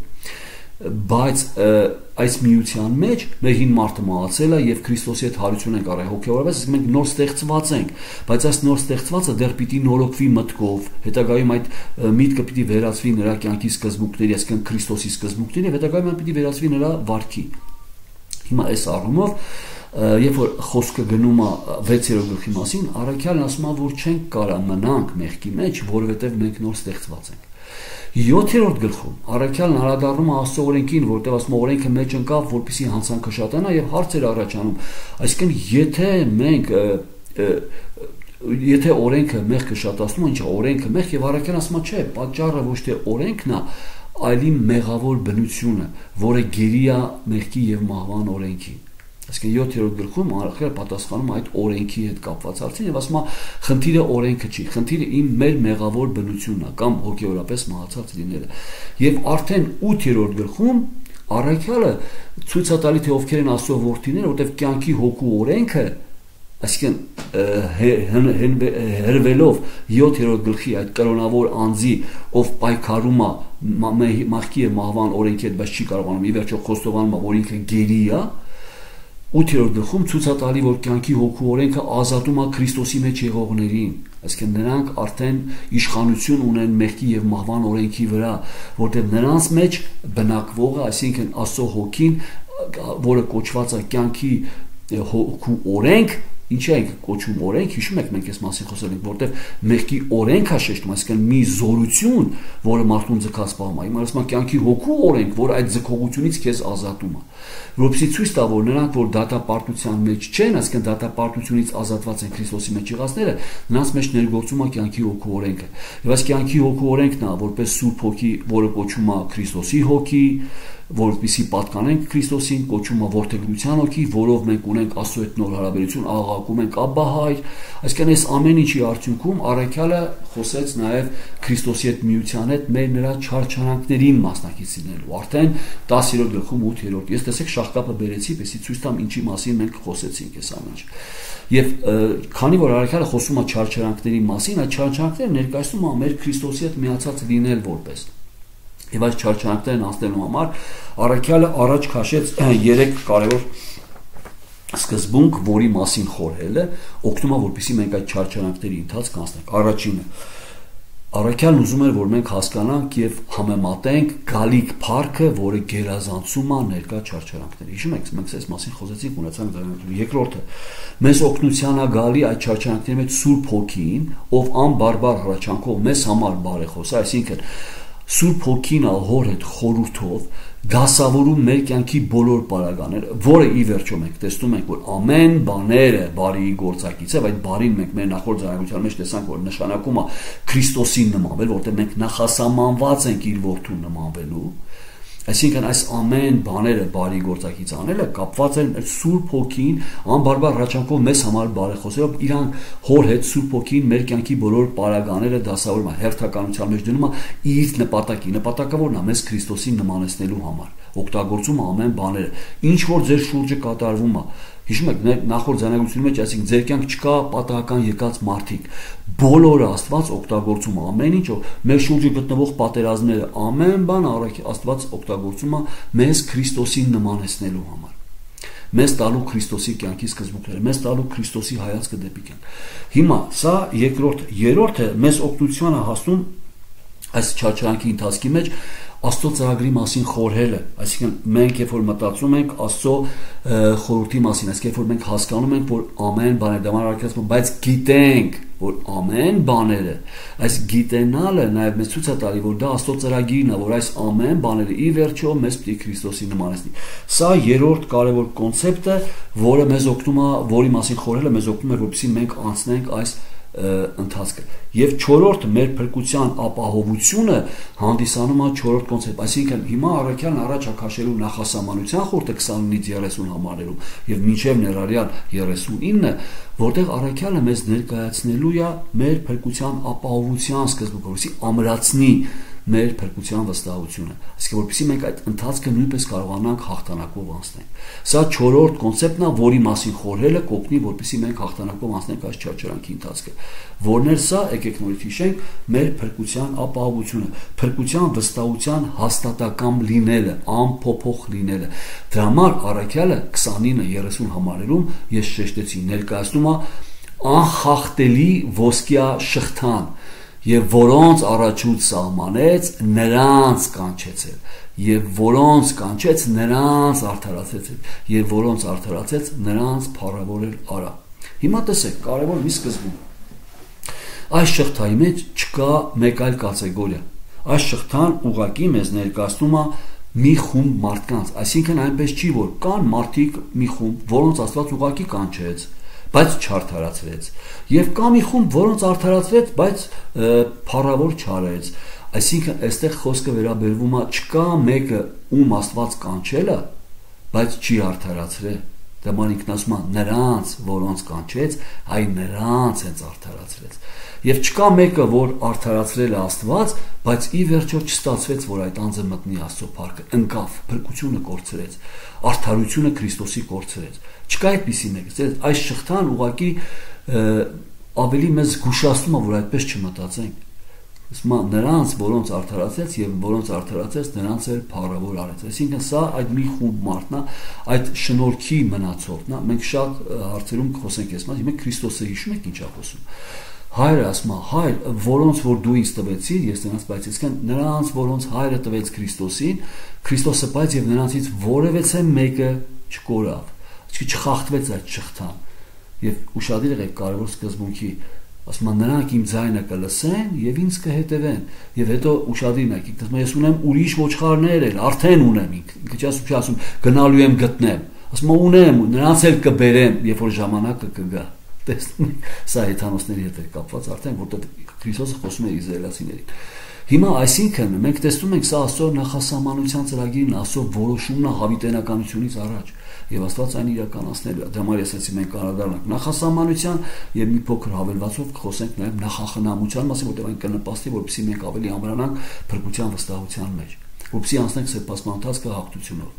Բայց այս միության մեջ մեր հին մարդը մահացել է եւ Քրիստոսի հետ հարություն ենք առել հոգեորապես, իսկ մենք նոր ստեղծված ենք, բայց այս նոր ստեղծվածը դեռ պիտի նորոգվի մտքով, հետագայում այդ միտքը պիտի վերածվի նրա կյանքի սկզբունքների, այսինքն Քրիստոսի սկզբունքների, եւ հետագայում այն պիտի վերածվի նրա վարքի։ Հիմա այս առումով երբ որ խոսքը գնում է 6-րդ գլխի մասին, առաքյալն ասում է, որ չենք կարա մնանք մեղքի մեջ, որովհետև մենք նոր ստեղծված ենք։ 7-րդ գլխում առաքյալն անդրադառնում է Աստծո օրենքին, որտեղ ասում է օրենքը մեջ ընկավ, որպեսզի հանցանքը շատանա եւ հարցեր առաջանում։ Այսինքն, եթե օրենքը մեղքը շատացնում, ինչ է օրենքը մեղք, եւ առաքյալն ասում է, չէ, պատճառը ոչ թե օրենքն է, այլ մեղավոր բնությունը, որը գերի է մեղքի եւ մահվան օրենքին։ Այսինքն 7-րդ գլխում առաքյալը պատասխանում է այդ օրենքի հետ կապված հարցին եւ ասում է, խնդիրը օրենքը չի, խնդիրը մեր մեղավոր բնությունն է կամ հոգեորապես մահացած լինելը։ Եվ արդեն 8-րդ գլխում առաքյալը ցույց է տալի, թե ովքեր են Աստծո որդիները, որտեղ կյանքի հոգու օրենքը, այսինքն հրվելով 7-րդ գլխի այդ կրոնավոր անձի, ով պայքարում է մահքի եւ մահվան օրենքի հետ, բայց չի կարողանում ի վերջո խոստովանում է, որ ինքը գերի է, 8-րդ գլխում ցույց է տալի, որ կյանքի հոգու օրենքը ազատում է Քրիստոսի մեջ եղողներին, այսինքն նրանք արդեն իշխանություն ունեն մեղքի եւ մահվան օրենքի վրա, որտեղ նրանց մեջ բնակվողը, այսինքն Աստծո հոգին, որը կոչված է կյանքի հոգու օրենք, ինչի է կոչվում օրենք, հիշում եք մենք այս մասին խոսել ենք, որտեղ մեղքի օրենքը շեշտում, այսինքն մի զորություն, որը մարդուն ձգած պահում է, հիմա ասում են կյանքի հոգու օրենք, որ այդ ձգողությունից քեզ ազատում է, որովհետեւ ցույց տա, որ նրանք, որ դատապարտության մեջ չեն, այսինքն դատապարտությունից ազատված են Քրիստոսի մեջ եղածները, նրանց մեջ ներգործում է կյանքի հոգու օրենքը, եւ այս կյանքի հոգու օրենքն է, որպես Սուրբ Հոգի, որը կոչվում է Քրիստոսի հոգի, որպեսզի պատկանենք Քրիստոսին, կոչվում է որդեգրության հոգի, որով մենք ունենք Աստծո հետ նոր հարաբերություն, աղաղակում ենք Աբբա Հայր, այսինքն այս ամեն ինչի արդյունքում առաքյալը խոսեց նաև Քրիստոսի հետ միության հետ մեր նրա չարչարանքներին մասնակից լինելու, արդեն 10-րդ գլխում 8-րդ, ես տեսեք շաղկապը բերեցի, եսի ցույց տամ ինչի մասին մենք խոսեցինք այս ամեն ինչ, եւ քանի որ առաքյալը խոսում է չարչարանքների մասին, այդ չարչարանքները ներկայացնում է մեր Քրիստոսի հետ միացած լինել որպես Եվ այս չարչարանքներն անցնելու համար առաքյալը առաջ քաշեց 3 կարևոր սկզբունք, որի մասին խորհելը օգնում է, որպեսզի մենք այդ չարչարանքների ընթացք անցնենք։ Առաջինը առաքյալն ուզում էր, որ մենք հասկանանք եւ համեմատենք գալիք փառքը, որը գերազանցում է ներկա չարչարանքների։ Հիշում եք, մենք այս մասին խոսեցինք, ունեցանք ձայնագրություն։ Երկրորդը մեզ օգնության է գալի այդ չարչարանքների մեջ Սուրբ Հոգին, ով անբարբար հրաչանքով մեզ համար բարեխոս, այսինքն Սուրբ Հոգին հոր հետ խորհրդով դասավորում մեր կյանքի բոլոր պարագաները, որը ի վերջո մենք տեսնում ենք, որ ամեն բաները բարի գործակից է, այդ բարին մենք մեր նախորդ զարգացության մեջ տեսանք, որ նշանակում է Քրիստոսին նմանվել, որտեղ մենք նախասահմանված ենք իր որդուն նմանվելու, այսինքն այս ամեն բաները բարի գործակից անելը կապված են Սուրբ Հոգին անբարբար հրաչանքով մեզ համար բարեխոսելով իրան հոր հետ Սուրբ Հոգին մեր կյանքի բոլոր պարագաները դասավորում է հերթականության մեջ դնում է իր նպատակը որն է մեզ Քրիստոսին նմանեցնելու համար օգտագործում ամեն բաները ինչ որ ձեր շուրջը կատարվում է հիշում եք նախորդ զանազանությունի մեջ այսինքն ձեր կյանք չկա պատահական եկած մարդիկ բոլորը Աստված օգտագործում է ամեն ինչ մեր շուրջը գտնվող պատերազմները ամեն բան Աստված օգտագործում է մեզ Քրիստոսին նմանեցնելու համար մեզ տալու Քրիստոսի կյանքի սկզբունքները մեզ տալու Քրիստոսի հայացքը դեպի կյանք հիմա սա երրորդը մեզ օգնության է հասնում այս չարչարանքի ընթացքի մեջ Աստծո ծրագրի մասին խորհելը, այսինքն մենք երբ որ մտածում ենք Աստծո խորհրդի մասին, այսինքն երբ որ մենք հասկանում ենք, որ ամեն բանը դամարակացում, բայց գիտենք, որ ամեն բաները, այս գիտենալը նաև մեզ ցույց է տալի, որ դա Աստծո ծրագիրն է, որ այս ամեն բաները ի վերջո մեզ պիտի Քրիստոսի նմանեցնի։ Սա երրորդ կարևոր կոնցեպտը, որը մեզ օգնում է, որի մասին խորհելը մեզ օգնում է, որպեսզի մենք անցնենք այս ընթացքը եւ չորրորդ մեր փրկության ապահովությունը հանդիսանում է չորրորդ կոնցեպտ այսինքն հիմա առաքյալն առաջ ակաշելու նախասահմանության խորհուրդը 29-ից 30 համարերում եւ մինչեւ ներառյալ 39 որտեղ առաքյալը մեզ ներկայացնելու է մեր փրկության ապահովության սկզբունքը որպեսզի ամրացնի մեր փրկության վստահությունը այսինքն որպեսզի մենք այդ ընթացքը նույնպես կարողանանք հաղթանակով անցնել սա չորրորդ կոնցեպտն է որի մասին խորհելը կօգնի որպեսզի մենք հաղթանակով անցնենք այս չարչարանքի ընթացքը որն է սա եկեք նորից հիշենք մեր փրկության ապահովությունը փրկության վստահության հաստատակամ լինելը անփոփոխ լինելը դրա համար առաքյալը 29-30 համարերում ես շեշտեցի ներկայացնում է անխախտելի ոսկյա շղթան եւ որոնց առաջուց սահմանեց նրանց կանչեցել, եւ որոնց կանչեց նրանց արդարացրեց, եւ որոնց արդարացեց նրանց փառավորել արա։ Հիմա տեսեք, կարևոր մի սկզբունք։ Այս շղթայի մեջ չկա մեկ այլ կատեգորիա։ Այս շղթան ուղղակի մեզ ներկայացնում է մի խումբ մարդկանց, այսինքն այնպես չի, որ կան մարդիկ մի խումբ, որոնց Աստված ուղղակի կանչեց, բայց չարդարացրեց, եւ կա մի խումբ, որոնց արդարացրեց, բայց փառավոր չարեց։ Այսինքն այստեղ խոսքը վերաբերվում է չկա մեկը, ում Աստված կանչելը, բայց չի արդարացրել։ Դե ինքնասում է նրանց, որոնց կանչեց, այ նրանց հենց արդարացրեց։ Եվ չկա մեկը, որ արդարացրել է Աստված, բայց ի վերջո չստացվեց, որ այդ անձը մտնի Աստծո փառքը, ընկավ, փրկությունը կորցրեց, արդարությունը Քրիստոսի կորցրեց։ Չկա այդպիսի մեկը։ Այս շղթան ուղղակի ավելի մեզ զգուշացնում է, որ այդպես չմտածենք։ Նրանց, որոնց արդարացեց եւ որոնց արդարացեց, նրանց էլ փառավոր արեց։ Այսինքն սա այդ մի խումբ մարդն է, այդ շնորհքի մնացորդն է։ Մենք շատ հարցերում խոսենք այս մասին, մենք Քրիստոսը հիշում ենք ինչ է խոսում։ Հայրը ասում է, հայր, որոնց որ դու ինձ տվեցիր, ես նրանց բայց իսկան նրանց, որոնց հայրը տվեց Քրիստոսին, Քրիստոսը բայց եւ նրանցից որևէ մեկը չկորավ, չխախտվեց այդ շղթան։ Եվ ուշադիր եղեք կարևոր սկզբունքի, ասում է նրանք իմ ձայնը կլսեն եւ ինձ կհետևեն։ Եվ հետո ուշադիր եղեք, ասում է ես ունեմ ուրիշ ոչխարներ էլ, արդեն ունեմ, ինքը չի ասում գնալու եմ գտնեմ, ասում է ունեմ, նրանց էլ կբերեմ, երբ որ ժամանակը կգա։ Տեսնում եք, սա հեթանոսների հետ է կապված արդեն, որտեղ Քրիստոսը խոսում է իզրայելացիներին։ Հիմա այսինքն մենք տեսնում ենք սա Աստծո նախասահմանության ծրագիրն, Աստծո որոշումն է հավիտենականությունից առաջ, եւ Աստված այն իրականացնելու է։ Դա համար ասեցի մենք անդրադառնանք նախասահմանության եւ մի փոքր հավելվածով կխոսենք նաեւ նախախնամության մասին, որտեղ այն կնպաստի, որպեսզի մենք ավելի ամրանանք փրկության վստահության մեջ, որպեսզի անցնենք սրբացման ընթացքը հաղթությունով։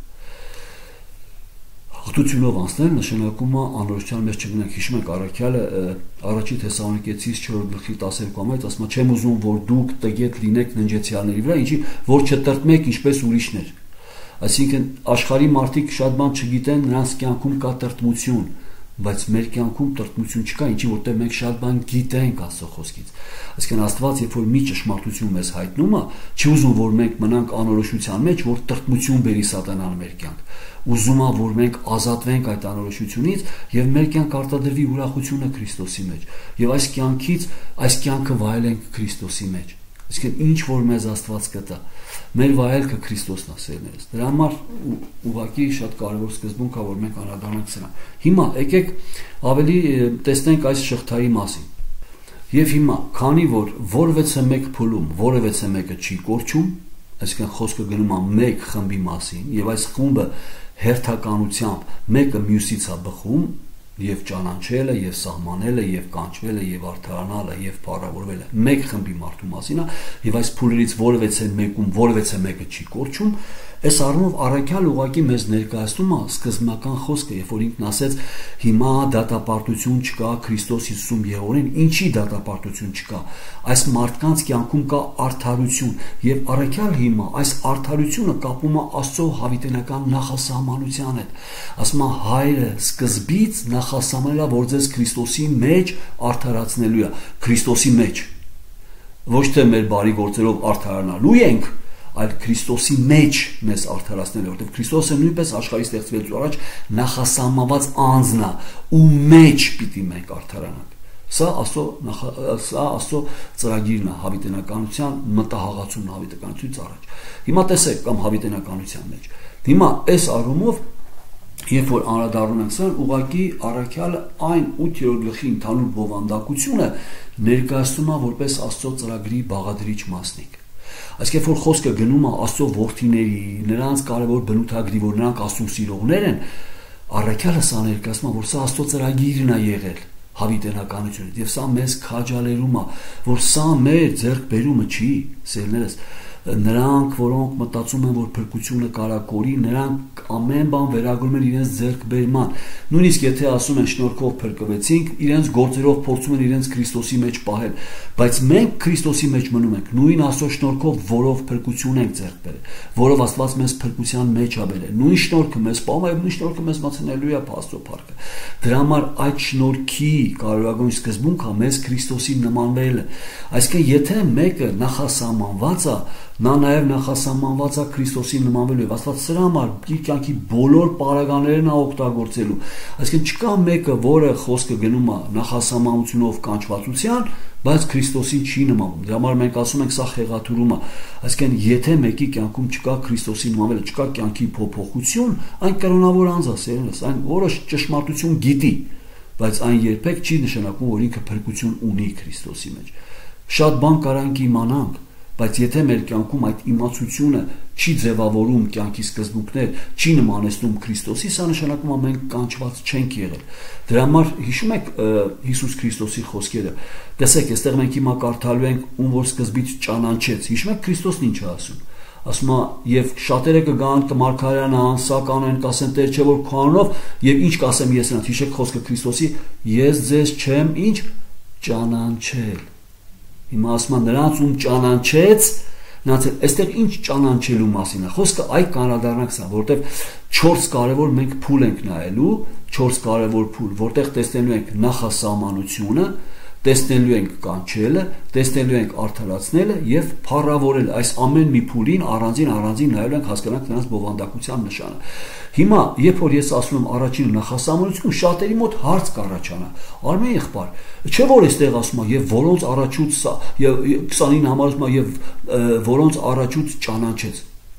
Հաղթությունով անցնել նշանակում է անորոշության մեջ չգնանք։ Հիշում եք Առաքյալը առաջի Թեսաղոնիկեցիս 4:12-ից ասում է չեմ ուզում որ դուք տգետ լինեք ննջեցյալների վրա, ինչի որ չտրտմեք ինչպես ուրիշներ։ Այսինքն աշխարհի մարդիկ շատ բան չգիտեն, նրանց կյանքում կա տրտմություն, բայց մեր կյանքում տրտմություն չկա, ինչի որտեղ մենք շատ բան գիտենք Աստծո խոսքից։ Այսինքն Աստված երբ որ մի ճշմարտություն մեզ հայտնում է, չի ուզում որ մենք մնանք անորոշության մեջ, որ տրտմություն բերի սատանան մեր կյանք։ Ուզում է որ մենք ազատվենք այդ անորոշությունից եւ մեր կյանք արտադրվի ուրախությունը Քրիստոսի մեջ եւ այս կյանքից այս կյանքը վայելենք Քրիստոսի մեջ։ Այսինքն ինչ որ մեզ Աստված կտա, մեր վայելքը Քրիստոսն է, սերներս։ Դրա համար ուղղակի շատ կարևոր սկզբունք է, որ մենք անդրադառնանք սրան։ Հիմա եկեք ավելի տեսնենք այս շղթայի մասին։ Եվ հիմա, քանի որ որևէ մեկ փուլում որևէ մեկը չի կորչում, այսինքն խոսքը գնում է մեկ խմբի մասին, եւ այս խումբը հերթականությամբ մեկը մյուսից է բխում, եւ ճանաչելը, եւ սահմանելը, եւ կանչվելը, եւ արդարանալը, եւ փառավորվելը մեկ խմբի մարդու մասին է, եւ այս փուլերից որևէ մեկում որևէ մեկը չի կորչում, այս առումով Առաքյալը ուղղակի մեզ ներկայացնում է սկզբնական խոսքը, երբ որ ինքն ասեց հիմա դատապարտություն չկա Քրիստոս Հիսուսում եղորեն, ինչի դատապարտություն չկա, այս մարդկանց կյանքում կա արդարություն, եւ Առաքյալը հիմա այս արդարությունը կապում է Աստծո հավիտենական նախասահմանության հետ, ասում է հայրը սկզբից նախասահմանել է, որ ձեզ Քրիստոսի մեջ արդարացնելու է, Քրիստոսի մեջ, ոչ թե մեր բարի գործերով արդարանալու ենք, այլ Քրիստոսի մեջ մեզ արդարացնել է, որտեղ Քրիստոսը նույնպես աշխարհի ստեղծվելուց առաջ նախասահմանված անձն է, ու մեջ պիտի մենք արդարանանք։ Սա Աստծո ծրագիրն է հավիտենականության մտահղացումն հավիտենականությունից առաջ։ Հիմա տեսեք կամ հավիտենականության մեջ։ Հիմա այս առումով երբ որ անդրադառնում ենք սրան, ուղղակի Առաքյալը այն 8-րդ գլխի ընդհանուր բովանդակությունը ներկայացնում է որպես Աստծո ծրագրի բաղադրիչ մասնիկ։ Այսինքն երբ որ խոսքը գնում է Աստծո որդիների, նրանց կարևոր բնութագրի, որ նրանք Աստծո սիրողներ են, Առաքյալը սա ներկայացնում է, որ սա Աստծո ծրագիրն է եղել հավիտենականությունից, եւ սա մեզ քաջալերում է, որ սա մեր ձեռքբերումը չի, սերներս, նրանք, որոնք մտածում են, որ փրկությունը կարա կորի, նրանք ամեն բան վերագրում են իրենց ձեռքբերման։ Նույնիսկ եթե ասում են շնորհքով փրկվեցինք, իրենց գործերով փորձում են իրենց Քրիստոսի մեջ պահել, բայց մենք Քրիստոսի մեջ մնում ենք, նույն Աստծո շնորհքով, որով փրկություն ենք ձեռք բերել, որով Աստված մեզ փրկության մեջ ա բերել։ Նույն շնորհքը մեզ պահում է, նույն շնորհքը մեզ մատենելու է Աստծո փառքը։ Դրա համար այդ շնորհքի կարևորագույն սկզբունքը մեզ Քրիստոսին նմանվելը։ Այսինքն, եթե մեկը նախասահմանված է, նա նաև նախասահմանված է Քրիստոսին նմանվելու։ Աստված սրա համար իր կյանքի բոլոր պարագաներն է օգտագործելու։ Այսինքն, չկա մեկը, որը խոսքը գնում է նախասահմանությունով կանչվածության, բայց Քրիստոսին չի նմանվում։ Դրա համար մենք ասում ենք, սա խեղաթյուրում է։ Այսինքն, եթե մեկի կյանքում չկա Քրիստոսին նմանվելը, չկա կյանքի փոփոխություն, այն կրոնավոր անձ է, սերունդս, այն որոշ ճշմարտություն գիտի, բայց այն երբեք չի նշանակում, որ ինքը փրկություն ունի Քրիստոսի մեջ։ Շատ բան կարանք իմանանք, բայց եթե մեր կյանքում այդ իմացությունը չի ձևավորում կյանքի սկզբունքներ, չի նմանեցնում Քրիստոսի, սա նշանակում է մենք կանչված չենք եղել։ Դրա համար հիշում եք Հիսուս Քրիստոսի խոսքերը։ Տեսեք, այստեղ մենք հիմա կարդալու ենք ում որ սկզբից ճանաչեց։ Հիշում եք Քրիստոսն ինչ է ասում։ Ասում է, եւ շատերը կգան կմարգարեան անսա կանեն, կասեն Տեր չէ որ քո անունով, եւ ինչ կասեմ ես նրանց։ Հիշեք խոսքը Քրիստոսի, ես ձեզ չեմ ինչ ճանաչել։ Հիմա ասում է նրանց ում ճանաչեց, նրանց այստեղ ինչ ճանաչելու մասին է։ Խոսքը այ կանրադառնանք սա, որովհետեւ 4 կարևոր մենք փուլ ենք նայելու, 4 կարևոր փուլ, որտեղ տեսնելու ենք նախասահմանությունը, տեսնելու ենք կանչելը, տեսնելու ենք արդարացնելը եւ փառավորել այս ամեն մի փուլին առանձին նայելու ենք հասկանանք նրանց բովանդակության նշանը։ Հիմա, երբ որ ես ասում եմ առաջին նախասահմանություն, շատերի մոտ հարց կառաջանա։ Արմեն եղբայր, չէ՞ որ այստեղ ասում է եւ որոնց առաջուց սա եւ 29 համարում է եւ որոնց առաջուց ճանաչեց։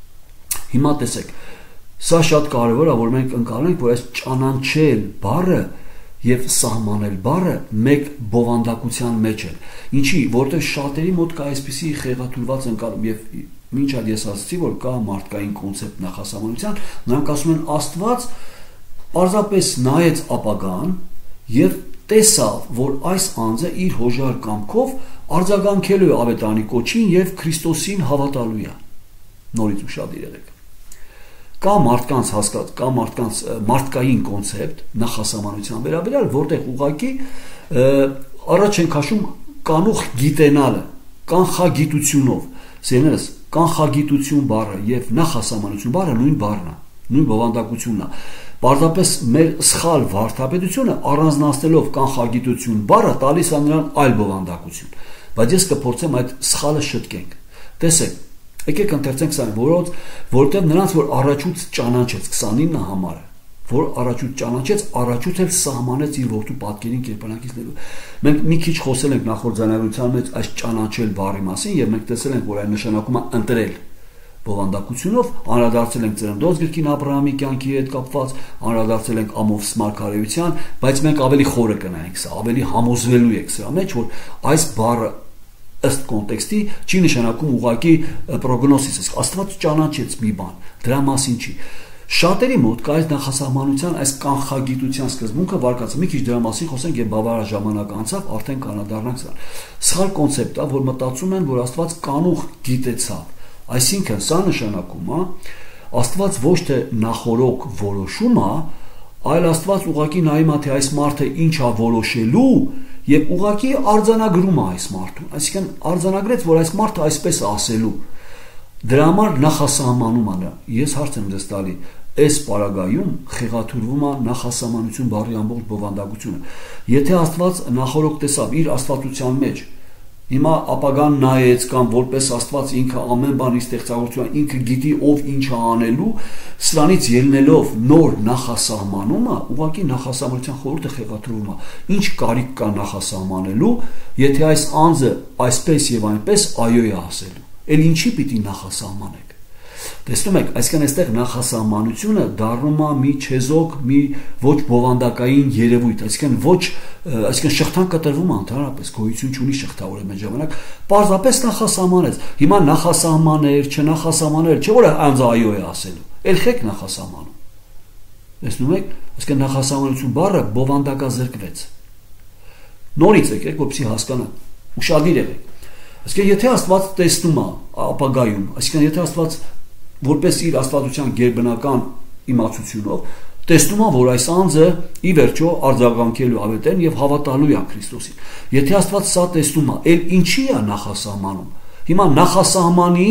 Հիմա տեսեք, սա շատ կարեւոր է, որ մենք ընկալենք, որ այս ճանաչել բառը եւ սահմանել բառը մեկ բովանդակության մեջ են։ Ինչի, որտեղ շատերի մոտ կա այսպիսի խեղաթյուրված ընկալում եւ մինչ այդ ես ասացի, որ կա մարդկային կոնցեպտ նախասահմանության, նրանք ասում են Աստված պարզապես նայեց ապագան եւ տեսավ, որ այս անձը իր հոժար կամքով արձագանքելու է ավետարանի կոչին եւ Քրիստոսին հավատալու է։ Նորից ուշադիր եղեք։ Կա մարդկանց հասկացած, կա մարդկանց մարդկային կոնցեպտ նախասահմանության վերաբերյալ, որտեղ ուղղակի առաջ են քաշում կանուխ գիտենալը, կանխագիտությունով։ Սերներս, կանխագիտություն բառը եւ նախասահմանություն բառը նույն բառն է, նույն բովանդակությունն է։ Պարզապես մեր սխալ վարդապետությունը առանձնացնելով կանխագիտություն բառը տալիս է նրան այլ բովանդակություն։ Բայց ես կփորձեմ այդ սխալը շտկենք։ Տեսեք, եկեք ընթերցենք սա, որովհետև նրանց որ առաջուց ճանաչեց 29 համարը, որ առաջուց ճանաչեց, առաջուց էլ սահմանեց իր որդու պատկերին կերպարանքից ներու։ Մենք մի քիչ խոսել ենք նախորդ զանազանության մեջ այս ճանաչել բառի մասին եւ մենք տեսել ենք, որ այն նշանակում է ընտրել բովանդակությունով, անդրադարձել ենք ծննդոց գրքին Աբրահամի կյանքի հետ կապված, անդրադարձել ենք Ամովս մարգարեության, բայց մենք ավելի խորը կնայենք սա, ավելի համոզվելու ենք սրա մեջ, որ այս բառը ըստ կոնտեքստի չի նշանակում ուղղակի պրոգնոսիս, Աստված ճանաչեց մի բան, դրա մասին չի։ Շատերի մոտ կա այս նախասահմանության այս կանխագիտության սկզբունքը վարկած։ Մի քիչ դրա մասին խոսենք եւ բավարար ժամանակ անցավ, արդեն կանադառնանք սա։ Սխալ կոնցեպտ է, որ մտածում են, որ Աստված կանուխ գիտեցավ։ Այսինքն սա նշանակում է Աստված ոչ թե նախորոք որոշում է, այլ Աստված ուղղակի նայում է, թե այս մարդը ինչ է որոշելու եւ ուղղակի արձանագրում է այս մարդուն։ Այսինքն արձանագրեց, որ այս մարդը այսպես է ասելու։ Դրա համար նախասահմանում է։ Ես հարց եմ ձեզ տալի, այս պարագայում խեղաթյուրվում է նախասահմանություն բառի ամբողջ բովանդակությունը։ Եթե Աստված նախորոք տեսավ իր աստվածության մեջ, հիմա ապագան նայեց կամ որպես Աստված ինքը ամեն բանի ստեղծագործության ինքը գիտի ով ինչ է անելու, սրանից ելնելով նոր նախասահմանումը, ուղղակի նախասահմանության խորհուրդը խեղաթյուրվում է։ Ինչ կարիք կա նախասահմանելու, եթե այս անձը այսպես եւ այնպես այո է ասելու։ Էլ ինչի պիտի նախասահմանեք։ Տեսնում եք, այսինքն այստեղ նախասահմանությունը դառնում է մի չեզոք, մի ոչ բովանդակային երևույթ, այսինքն շղթան կտրվում է ընդհանրապես, գոյություն չունի շղթավորը մեր ժամանակ, պարզապես նախասահմանեց։ Հիմա նախասահմաներ, չնախասահմաներ, չէ՞ որ անձը այո է ասելու, էլ խեք նախասահմանում։ Տեսնում եք, այսինքն նախասահմանություն բառը բովանդակազրկվեց։ Նորից եկեք, որպեսզի հասկանաք, ուշադիր եղեք։ Այսինքն եթե Աստված տեսնում է ապագայում, այսինքն եթե Աստված որպես իր աստվածության գերբնական իմացությունով տեսնում է, որ այս անձը ի վերջո արձագանքելու ավետեն եւ հավատալու է Քրիստոսին։ Եթե Աստված սա տեսնում է, ել ինչի է նախասահմանում։ Հիմա նախասահմանի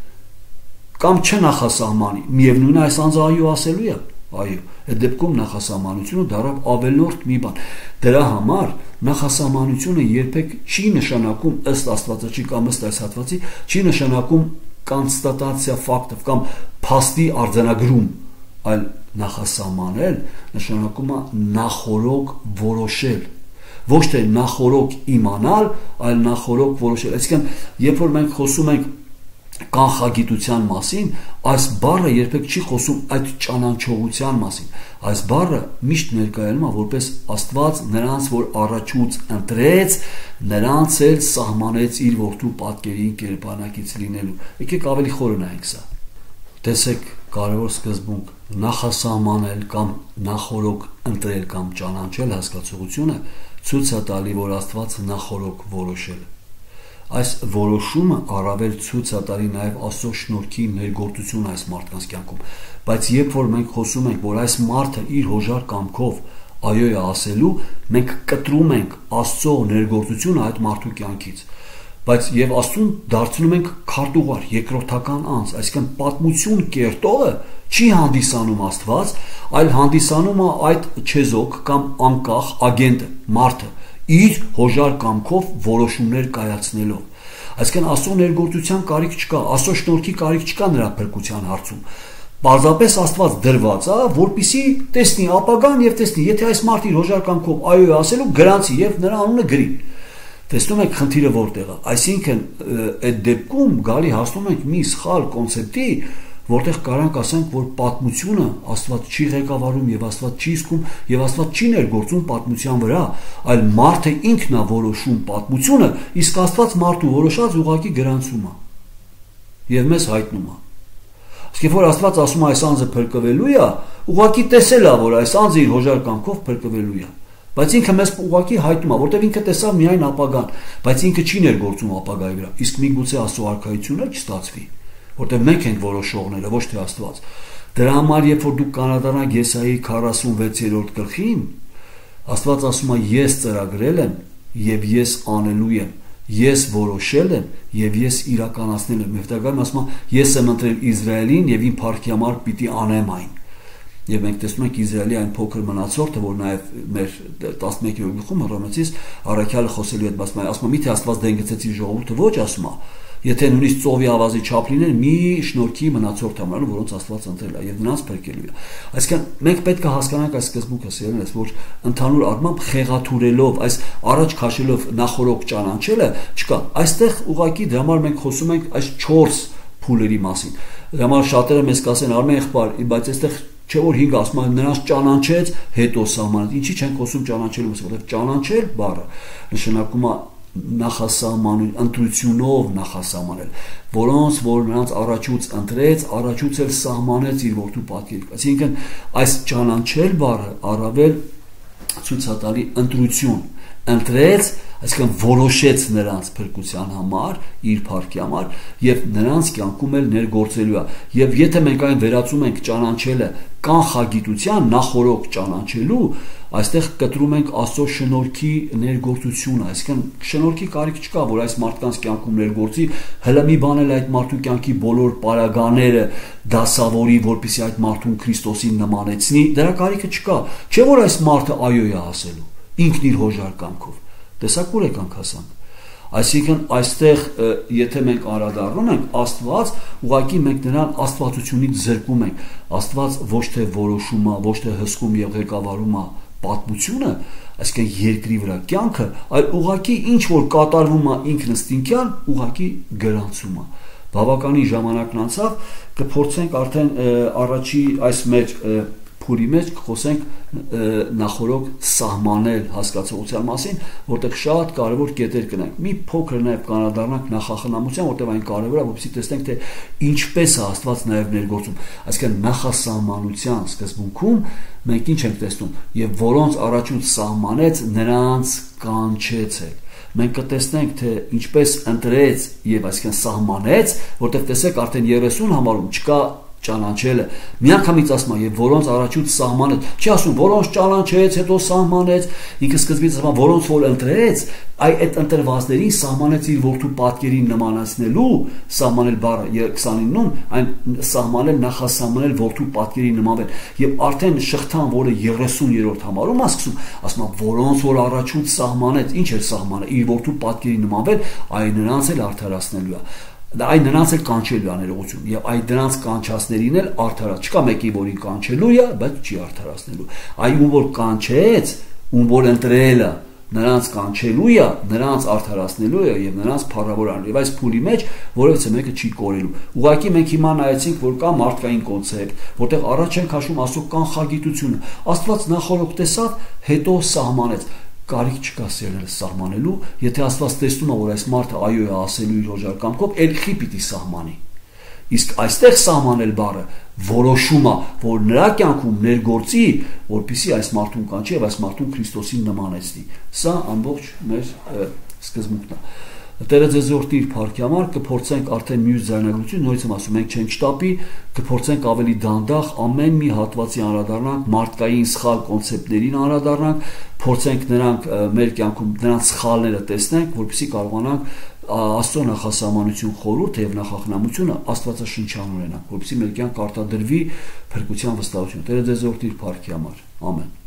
կամ չնախասահմանի, միևնույն է այս անձը այո ասելու է։ Այո, այդ դեպքում նախասահմանությունը դառավ ավելորդ մի բան։ Դրա համար նախասահմանությունը երբեք չի նշանակում ըստ Աստվածածի կամ ըստ այս հատվածի, չի նշանակում կոնստատացիա ֆակտով կամ փաստի արձանագրում, այլ նախասահմանել նշանակում է նախորոք որոշել, ոչ թե նախորոք իմանալ, այլ նախորոք որոշել։ Այսինքն, երբ որ մենք խոսում ենք կանխագիտության մասին, այս բառը երբեք չի խոսում այդ ճանաչողության մասին։ Այս բառը միշտ ներկայանում է որպես Աստված նրանց, որ առաջուց ընտրեց, նրանց էլ սահմանեց իր որդու պատկերին կերպանակից լինելու։ Եկեք ավելի խորը նայենք սա։ Տեսեք կարևոր սկզբունք, նախասահմանել կամ նախորոք ընտրել կամ ճանաչել հասկացողությունը ցույց է տալի, որ Աստված նախորոք որոշել է։ Այս որոշումը առավել ցույց է տալի նաև Աստծո շնորհքի ներգործությունը այս մարդկանց կյանքում, բայց երբ որ մենք խոսում ենք, որ այս մարդը իր հոժար կամքով այո է ասելու, մենք կտրում ենք Աստծո ներգործությունը այդ մարդու կյանքից, բայց եւ Աստծուն դարձնում ենք քարտուղար, երկրորդական անձ, այսինքն պատմություն կերտողը չի հանդիսանում Աստված, այլ հանդիսանում է այդ չեզոք կամ անկախ ագենտը, մարդը իր հոժար կամքով որոշումներ կայացնելով։ Այսինքն Աստծո ներգործության կարիք չկա, Աստծո շնորհքի կարիք չկա նրա փրկության հարցում։ Պարզապես Աստված դրված է, որպեսզի տեսնի ապագան եւ տեսնի, եթե այս մարդը իր հոժար կամքով այո է ասելու, գրանցի եւ նրա անունը գրի։ Տեսնում եք խնդիրը որտեղ է։ Այսինքն այդ դեպքում գալի հասնում ենք մի սխալ կոնցեպտի, որտեղ կարանք ասենք, որ պատմությունը Աստված չի ղեկավարում եւ Աստված չի իսկում եւ Աստված չի ներգործում պատմության վրա, այլ մարդը ինքն է որոշում պատմությունը, իսկ Աստված մարդու որոշած ուղղակի գրանցում է եւ մեզ հայտնում է։ Իսկ երբ որ Աստված ասում է այս անձը փրկվելու է, ուղղակի տեսել է, որ այս անձը իր հոժար կամքով փրկվելու է։ Բայց ինքը մեզ ուղղակի հայտնում է, որտեղ ինքը տեսավ միայն ապագան, բայց ինքը չի ներգործում ապագայի վրա։ Իսկ միգուցե Աստծո արքայությունը չստացվի, որտեղ մենք ենք որոշողները, ոչ թե Աստված։ Դրա համար, երբ որ դուք կանադառնաք Եսայի 46-րդ գլխին, Աստված ասում է. ես ծրագրել եմ եւ ես անելու եմ, ես որոշել եմ եւ ես իրականացնել եմ։ Հետագայում ասում է. ես եմ ընտրել Իսրայելին եւ իմ փառքի համար պիտի անեմ այն։ Եվ մենք տեսնում ենք Իսրայելի այն փոքր մնացորդը, որ նաև մեր 11-րդ գլխում Հռոմեացիս առաքյալը խոսելու հետ ասում է, միթե Աստված դեն գցեց իր ժողովուրդը, ոչ, ասում է, եթե նույնիսկ ծովի ավազի չափ լինեն, մի շնորհքի մնացորդ համարելու, որոնց Աստված ընտրել է եւ նրանց փրկելու է։ Այսինքն մենք պետք է հասկանանք այս սկզբունքը, սիրելիներս, որ ընդհանուր առմամբ խեղաթյուրելով, այս առաջ քաշելով նախորոք ճանաչելը չկա։ Այստեղ ուղղակի դրա համար մենք խոսում ենք այս 4 փուլերի մասին։ Դրա համար շատերը մեզ կասեն, Արմեն եղբայր, բայց այստեղ չէ որ 5 ասում են նրանց ճանաչեց, հետո սահմանեց։ Ինչի չենք խոսում ճանաչելու մասին, որովհետև ճանաչել բառը նշանակում է նախասահմանություն, ընտրությունով նախասահմանել, որոնց որ նրանց առաջուց ընտրեց, առաջուց էլ սահմանեց իր որդու պատկերին։ Այսինքն այս ճանաչել բառը առավել ցույց է տալի ընտրություն, ընտրեց, այսինքն որոշեց նրանց փրկության համար, իր փառքի համար եւ նրանց կյանքում էլ ներգործելու է։ Եվ եթե մենք այն վերածում ենք ճանաչելը կանխագիտության, նախորոք ճանաչելու, այստեղ կտրում ենք Աստծո շնորհքի ներգործությունը, այսինքն շնորհքի կարիք չկա, որ այս մարդկանց կյանքում ներգործի, հələ մի բան էլ այդ մարդու կյանքի բոլոր պարագաները դասավորի, որպեսզի այդ մարդուն Քրիստոսին նմանեցնի, դրա կարիքը չկա։ Չէ որ այս մարդը այո է ասելու, ինքն իր հոժար կամքով։ Տեսակ ուր եկանք հասանք։ Այսինքն այստեղ եթե մենք անդրադառնում ենք Աստված, ուղղակի մենք նրան աստվածությունից զրկում ենք։ Աստված ոչ թե որոշում է, ոչ թե հսկում եւ ղեկավարում է պատմությունը, այսինքն երկրի վրա կյանքը, այլ ուղղակի ինչ որ կատարվում է ինքնըստինքյան, ուղղակի գրանցում է։ Բավականին ժամանակն անցավ, կփորձենք արդեն առաջի այս մեր փուրի մեջ կխոսենք նախորոք սահմանել հասկացողության մասին, որտեղ շատ կարևոր կետեր կնենք։ Մի փոքր նաև կանադառնանք նախախնամության, որտեղ այն կարևոր է, որպեսզի տեսնենք, թե ինչպես է Աստված նաև ներգործում։ Այսինքն նախասահմանության սկզբունքում մենք ինչ ենք տեսնում, եւ որոնց առաջուց սահմանեց, նրանց կանչեց է։ մենք կտեսնենք, թե ինչպես ընտրեց եւ այսինքն սահմանեց, որտեղ տեսեք արդեն 30 համարում չկա ճանաչելը, միանգամից ասում է եւ որոնց առաջուց սահմանեց, չի ասում որոնց ճանաչեց, հետո սահմանեց, ինքը սկզբից ասում է որոնց որ ընտրեց, այդ ընտրվածներին սահմանեց իր որդու պատկերին նմանացնելու, սահմանել բառը 29-ում, այն սահմանել, նախասահմանել որդու պատկերին նմանվել եւ արդեն շղթան, որը 30-րդ համարում ասում, ասում է որոնց որ առաջուց սահմանեց, ինչ էր սահմանը, իր որդու պատկերին նմանվել, այն նրանց էլ արդարացնելու է։ Դա այն նրանց էլ կանչելու է ներողություն եւ այդ դրանց կանչածներին էլ արդարացնելու չկա մեկի որին կանչելու է բայց չի արդարացնելու այ ում որ կանչեց ում որ ընտրել է նրանց կանչելու է նրանց արդարացնելու է եւ նրանց փառավորանալու եւ այս փուլի մեջ որովհետեւ մեկը չի կորելու ուղղակի մենք հիմա նայեցինք որ կա մարդկային կոնցեպտ որտեղ առաջ ենք հաշվում ասո կանխագիտությունը Աստված նախորդ տեսավ հետո սահմանեց կարիք չկա սերել սահմանելու, եթե Աստված տեսնում է, որ այս մարդը այո է ասելու իր հոժար կամքով, ելքի պիտի սահմանի։ Իսկ այստեղ սահմանել բառը որոշում է, որ նրա կյանքում ներգործի, որպեսզի այս մարդուն կանչի եւ այս մարդուն Քրիստոսին նմանեցնի։ Սա ամբողջ մեր սկզբունքն է։ Տերը ձեզ օրհնի իր փառքի համար, կփորձենք արդեն մյուս ձայնագրություն, նորից եմ ասում, մենք չենք շտապի, կփորձենք ավելի դանդաղ ամեն մի հատվածի անդրադառնանք, մարդկային սխալ կոնցեպտներին անդրադառնանք, փորձենք նրանք մեր կյանքում նրանց սխալները տեսնենք, որպեսզի կարողանանք Աստծո նախասահմանություն խորհուրդ եւ նախախնամությունը Աստվածաշնչյան ունենանք, որպեսզի մեր կյանք արտադրվի փրկության վստահություն։ Տերը ձեզ օրհնի իր փառքի համար։ Ամեն։